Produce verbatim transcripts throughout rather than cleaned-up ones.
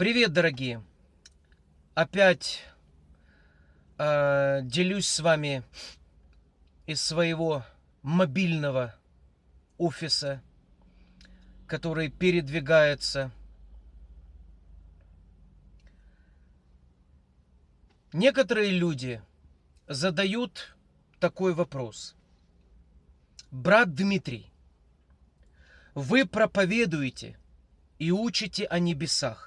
Привет, дорогие! Опять э, делюсь с вами из своего мобильного офиса, который передвигается. Некоторые люди задают такой вопрос. Брат Дмитрий, вы проповедуете и учите о небесах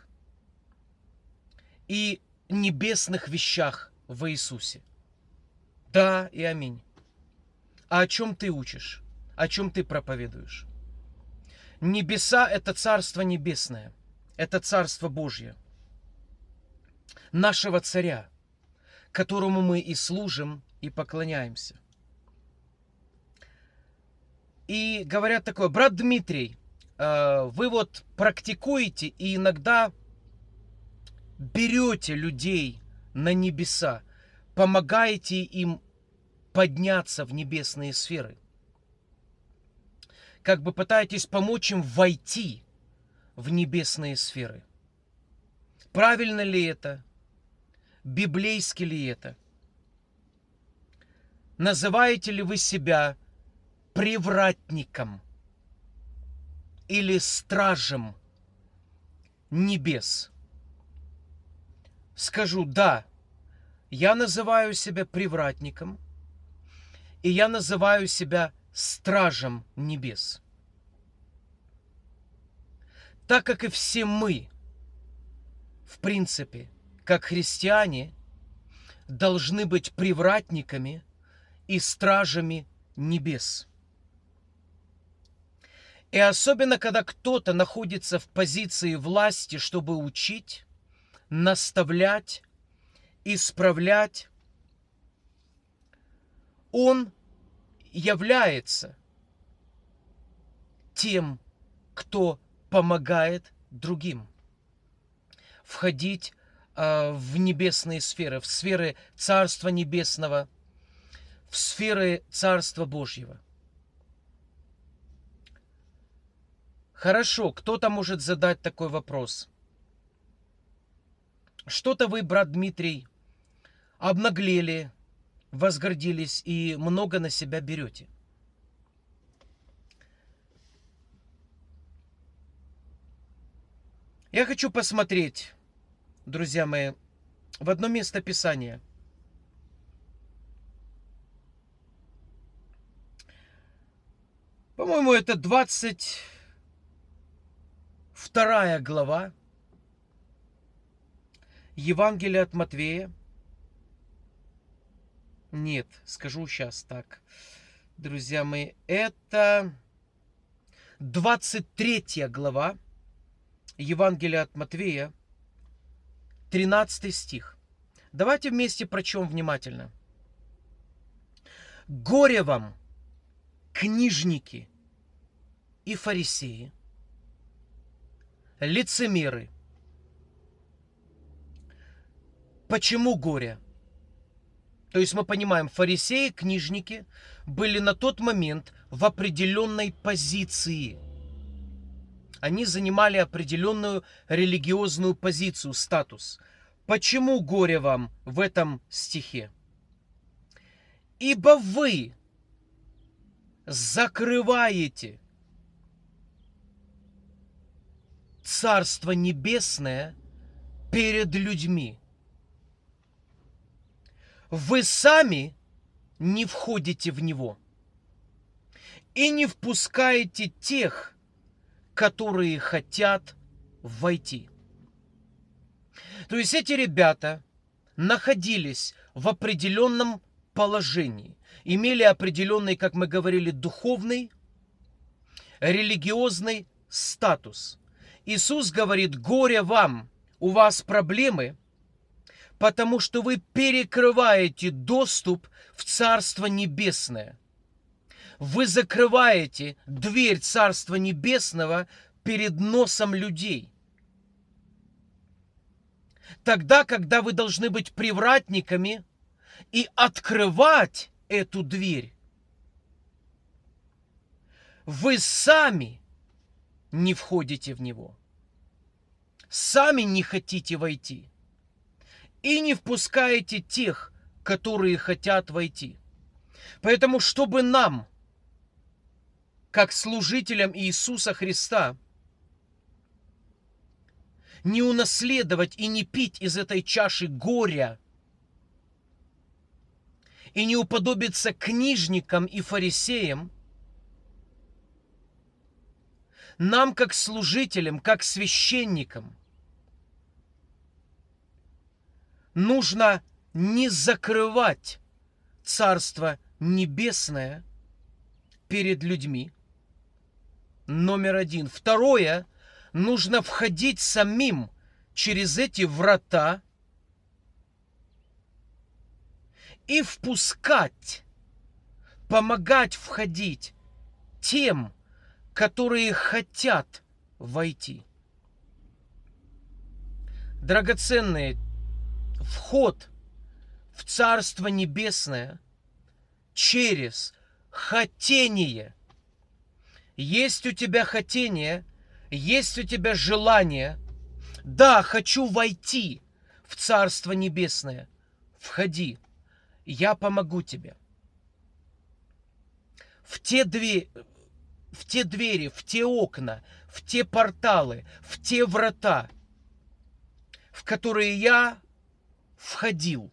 и небесных вещах в Иисусе. Да и аминь. А о чем ты учишь? О чем ты проповедуешь? Небеса – это Царство Небесное. Это Царство Божье. Нашего Царя, которому мы и служим, и поклоняемся. И говорят такое: брат Дмитрий, вы вот практикуете и иногда берете людей на небеса, помогаете им подняться в небесные сферы. Как бы пытаетесь помочь им войти в небесные сферы. Правильно ли это? Библейски ли это? Называете ли вы себя привратником или стражем небес? Скажу: да, я называю себя привратником, и я называю себя стражем небес. Так как и все мы, в принципе, как христиане, должны быть привратниками и стражами небес. И особенно, когда кто-то находится в позиции власти, чтобы учить, наставлять, исправлять, он является тем, кто помогает другим входить э, в небесные сферы, в сферы Царства Небесного, в сферы Царства Божьего. Хорошо, кто-то может задать такой вопрос. Что-то вы, брат Дмитрий, обнаглели, возгордились и много на себя берете. Я хочу посмотреть, друзья мои, в одно место Писания. По-моему, это двадцать вторая глава Евангелия от Матвея. Нет, скажу сейчас так, друзья мои, это двадцать третья глава Евангелия от Матвея, тринадцатый стих. Давайте вместе прочтем внимательно. «Горе вам, книжники и фарисеи, лицемеры». Почему горе? То есть мы понимаем, фарисеи, книжники были на тот момент в определенной позиции. Они занимали определенную религиозную позицию, статус. Почему горе вам в этом стихе? Ибо вы закрываете Царство Небесное перед людьми. Вы сами не входите в него и не впускаете тех, которые хотят войти. То есть эти ребята находились в определенном положении, имели определенный, как мы говорили, духовный, религиозный статус. Иисус говорит: горе вам, у вас проблемы, потому что вы перекрываете доступ в Царство Небесное. Вы закрываете дверь Царства Небесного перед носом людей. Тогда, когда вы должны быть привратниками и открывать эту дверь, вы сами не входите в него. сами не хотите войти и не впускаете тех, которые хотят войти. Поэтому, чтобы нам, как служителям Иисуса Христа, не унаследовать и не пить из этой чаши горя, и не уподобиться книжникам и фарисеям, нам, как служителям, как священникам, нужно не закрывать Царство Небесное перед людьми. Номер один. Второе. Нужно входить самим через эти врата и впускать, помогать входить тем, которые хотят войти. Драгоценные, вход в Царство Небесное через хотение. Есть у тебя хотение, есть у тебя желание. Да, хочу войти в Царство Небесное. Входи, я помогу тебе. В те двери, в те двери, в те окна, в те порталы, в те врата, в которые я входил,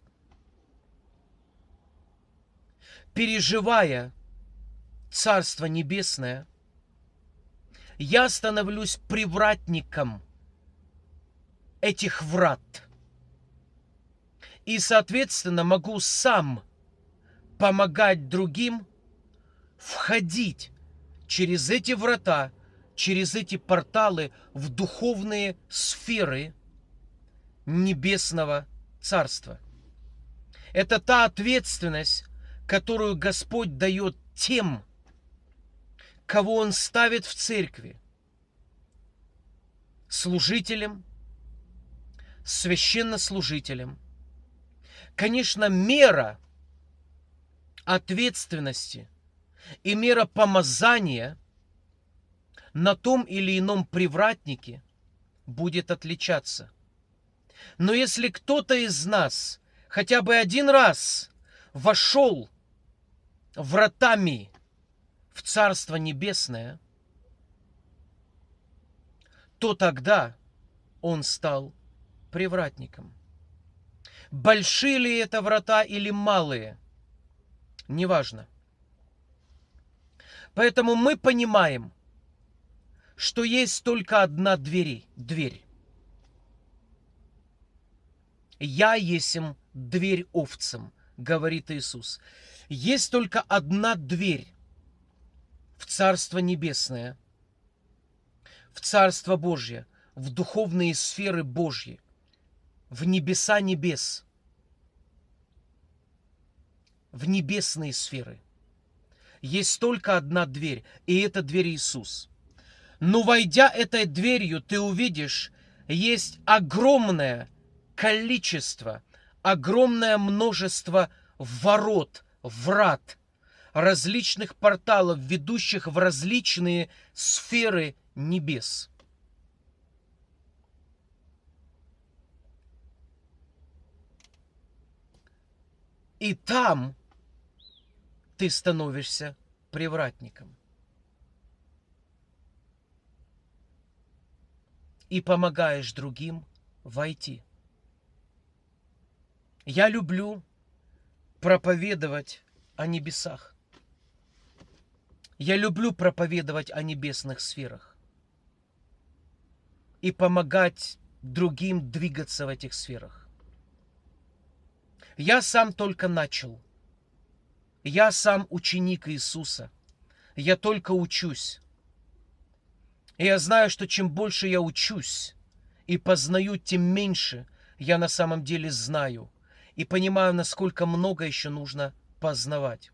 переживая Царство Небесное, я становлюсь привратником этих врат. И, соответственно, могу сам помогать другим входить через эти врата, через эти порталы в духовные сферы Небесного Царства. Это та ответственность, которую Господь дает тем, кого Он ставит в церкви, служителям, священнослужителям. Конечно, мера ответственности и мера помазания на том или ином привратнике будет отличаться. Но если кто-то из нас хотя бы один раз вошел вратами в Царство Небесное, то тогда он стал привратником. Большие ли это врата или малые, неважно. Поэтому мы понимаем, что есть только одна дверь. дверь. «Я есмь дверь овцам», говорит Иисус. Есть только одна дверь в Царство Небесное, в Царство Божье, в духовные сферы Божьи, в небеса небес, в небесные сферы. Есть только одна дверь, и это дверь Иисус. Но войдя этой дверью, ты увидишь, есть огромное количество, огромное множество ворот, врат, различных порталов, ведущих в различные сферы небес. И там ты становишься привратником. И помогаешь другим войти. Я люблю проповедовать о небесах. Я люблю проповедовать о небесных сферах. И помогать другим двигаться в этих сферах. Я сам только начал. Я сам ученик Иисуса. Я только учусь. И я знаю, что чем больше я учусь и познаю, тем меньше я на самом деле знаю. И понимаю, насколько много еще нужно познавать.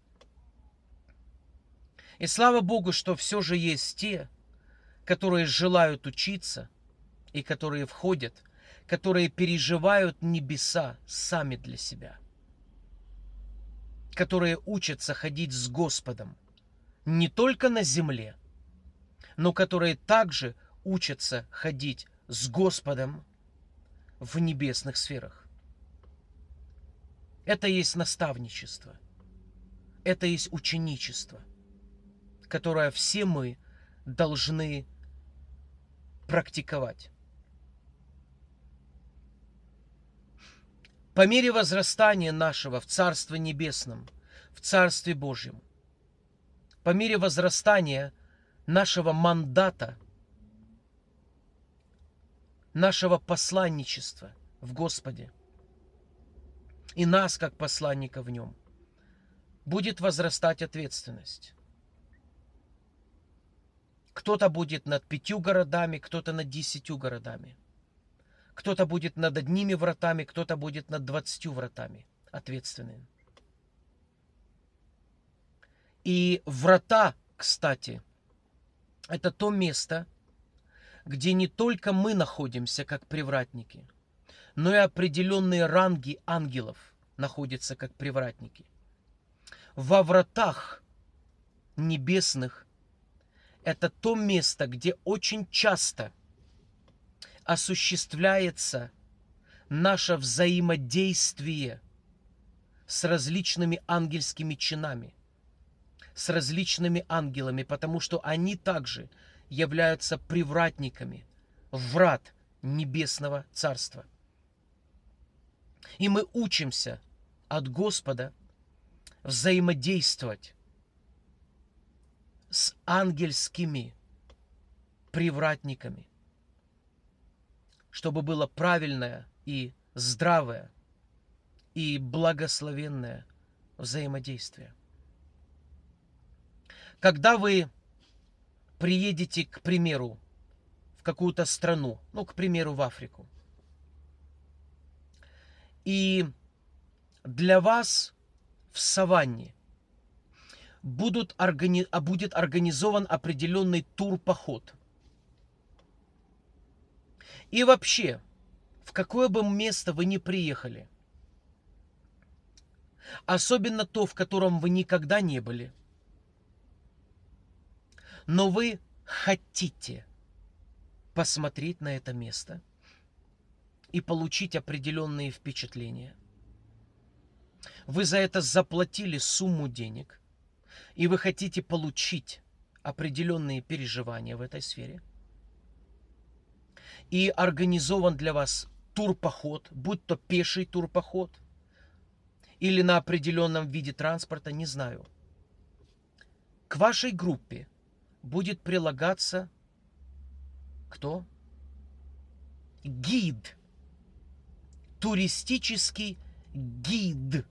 И слава Богу, что все же есть те, которые желают учиться, и которые входят, которые переживают небеса сами для себя, которые учатся ходить с Господом не только на земле, но которые также учатся ходить с Господом в небесных сферах. Это есть наставничество. Это есть ученичество, которое все мы должны практиковать. По мере возрастания нашего в Царстве Небесном, в Царстве Божьем, по мере возрастания нашего мандата, нашего посланничества в Господе и нас, как посланника в Нем, будет возрастать ответственность. Кто-то будет над пятью городами, кто-то над десятью городами. Кто-то будет над одними вратами, кто-то будет над двадцатью вратами ответственным. И врата, кстати, это то место, где не только мы находимся как привратники, но и определенные ранги ангелов находятся как привратники. Во вратах небесных это то место, где очень часто осуществляется наше взаимодействие с различными ангельскими чинами, с различными ангелами, потому что они также являются привратниками врат Небесного Царства. И мы учимся от Господа взаимодействовать с ангельскими привратниками, чтобы было правильное и здравое и благословенное взаимодействие. Когда вы приедете, к примеру, в какую-то страну, ну, к примеру, в Африку, и для вас в саванне будут органи... будет организован определенный тур-поход. И вообще, в какое бы место вы ни приехали, особенно то, в котором вы никогда не были, но вы хотите посмотреть на это место и получить определенные впечатления. Вы за это заплатили сумму денег, и вы хотите получить определенные переживания в этой сфере. И организован для вас турпоход, будь то пеший турпоход или на определенном виде транспорта, не знаю. К вашей группе будет прилагаться кто? Гид. Туристический гид.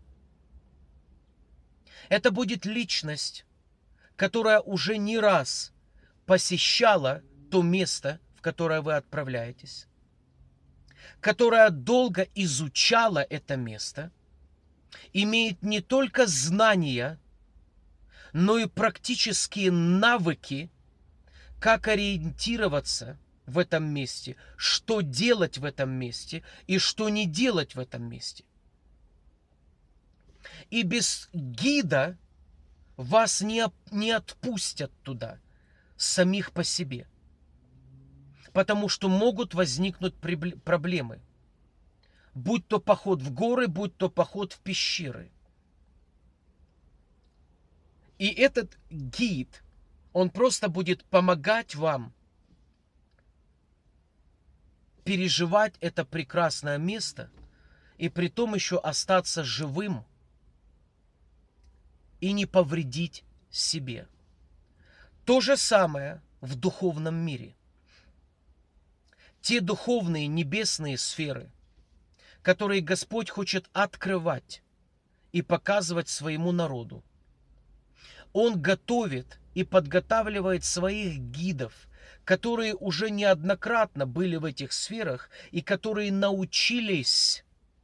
Это будет личность, которая уже не раз посещала то место, в которое вы отправляетесь, которая долго изучала это место, имеет не только знания, но и практические навыки, как ориентироваться в этом месте, что делать в этом месте и что не делать в этом месте. И без гида вас не, не отпустят туда, самих по себе. Потому что могут возникнуть проблемы. Будь то поход в горы, будь то поход в пещеры. И этот гид, он просто будет помогать вам переживать это прекрасное место и при том еще остаться живым и не повредить себе. То же самое в духовном мире. Те духовные небесные сферы, которые Господь хочет открывать и показывать своему народу, Он готовит и подготавливает своих гидов, которые уже неоднократно были в этих сферах и которые научились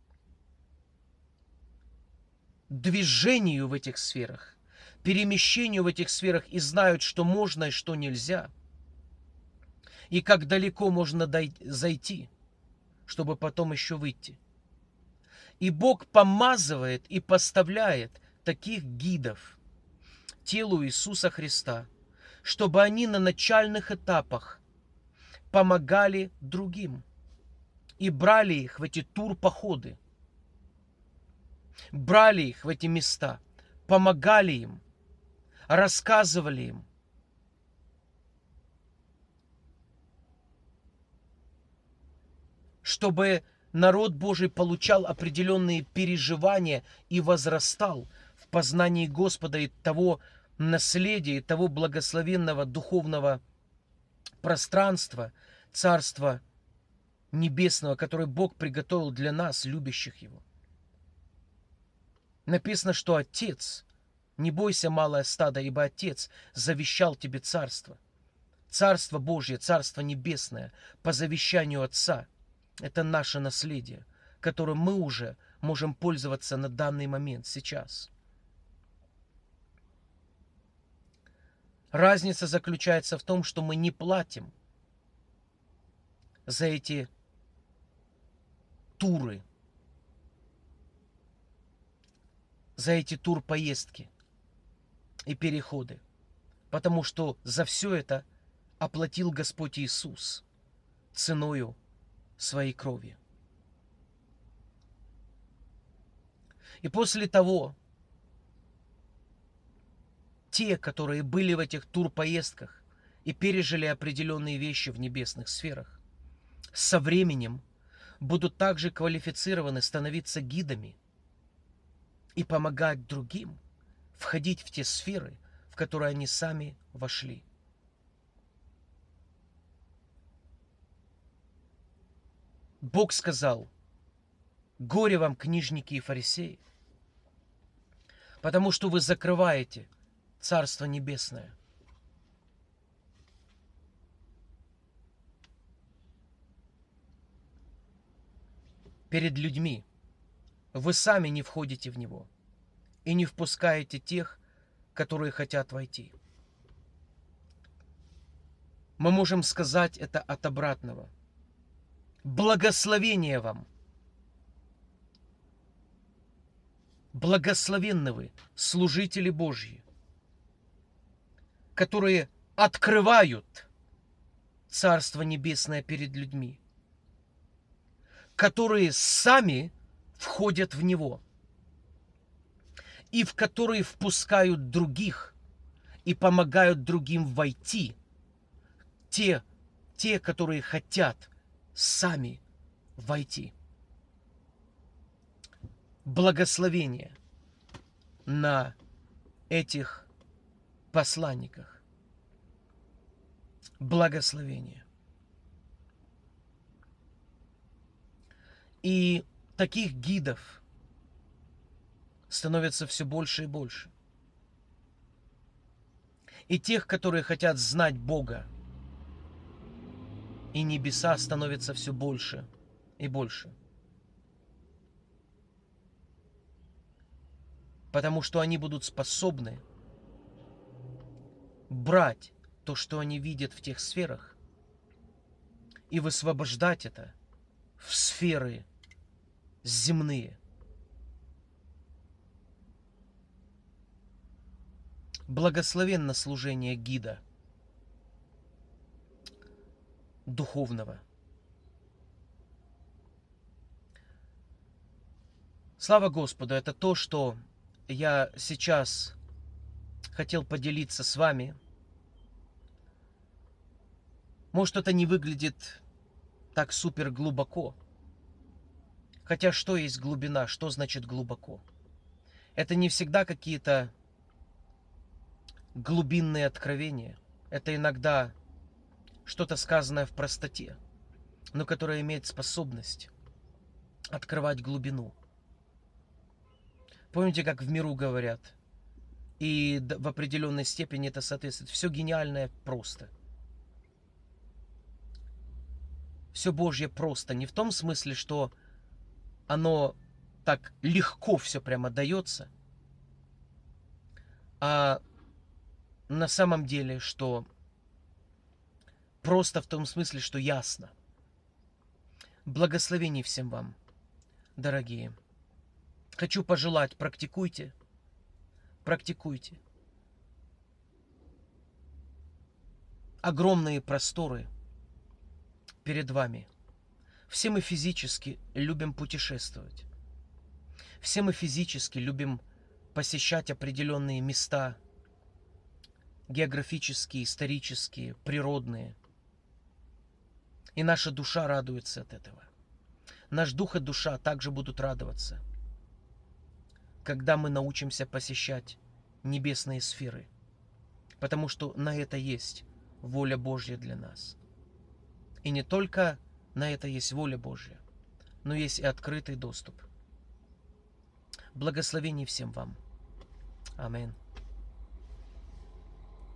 движению в этих сферах, перемещению в этих сферах и знают, что можно и что нельзя, и как далеко можно зайти, чтобы потом еще выйти. И Бог помазывает и поставляет таких гидов телу Иисуса Христа, чтобы они на начальных этапах помогали другим. И брали их в эти турпоходы. Брали их в эти места. Помогали им. Рассказывали им. Чтобы народ Божий получал определенные переживания и возрастал в познании Господа и того наследия, и того благословенного духовного пространства, Царства Небесного, которое Бог приготовил для нас, любящих Его. Написано, что Отец, не бойся, малое стадо, ибо Отец завещал тебе царство. Царство Божье, Царство Небесное, по завещанию Отца. Это наше наследие, которым мы уже можем пользоваться на данный момент, сейчас. Разница заключается в том, что мы не платим за эти туры, за эти турпоездки и переходы, потому что за все это оплатил Господь Иисус ценою своей крови. И после того, те, которые были в этих турпоездках и пережили определенные вещи в небесных сферах, со временем будут также квалифицированы становиться гидами и помогать другим входить в те сферы, в которые они сами вошли. Бог сказал: горе вам, книжники и фарисеи, потому что вы закрываете Царство Небесное. Перед людьми. Вы сами не входите в него и не впускаете тех, которые хотят войти. Мы можем сказать это от обратного. Благословение вам! Благословенны вы, служители Божьи, которые открывают Царство Небесное перед людьми, которые сами входят в него и в которые впускают других и помогают другим войти, те, те, которые хотят сами войти. Благословение на этих посланниках. Благословение. И таких гидов становится все больше и больше. И тех, которые хотят знать Бога и небеса, становится все больше и больше. Потому что они будут способны брать то, что они видят в тех сферах, и высвобождать это в сферы земные. Благословенно служение гида духовного. Слава Господу, это то, что я сейчас хотел поделиться с вами. Может, это не выглядит так супер глубоко. Хотя что есть глубина, что значит глубоко? Это не всегда какие-то глубинные откровения. Это иногда что-то сказанное в простоте, но которое имеет способность открывать глубину. Помните, как в миру говорят? И в определенной степени это соответствует. Все гениальное просто. Все Божье просто. Не в том смысле, что оно так легко все прямо дается, а на самом деле, что просто в том смысле, что ясно. Благословений всем вам, дорогие. Хочу пожелать, практикуйте, практикуйте. Огромные просторы перед вами. Все мы физически любим путешествовать. Все мы физически любим посещать определенные места, географические, исторические, природные. И наша душа радуется от этого. Наш дух и душа также будут радоваться, когда мы научимся посещать небесные сферы, потому что на это есть воля Божья для нас. И не только на это есть воля Божья, но есть и открытый доступ. Благословений всем вам. Аминь.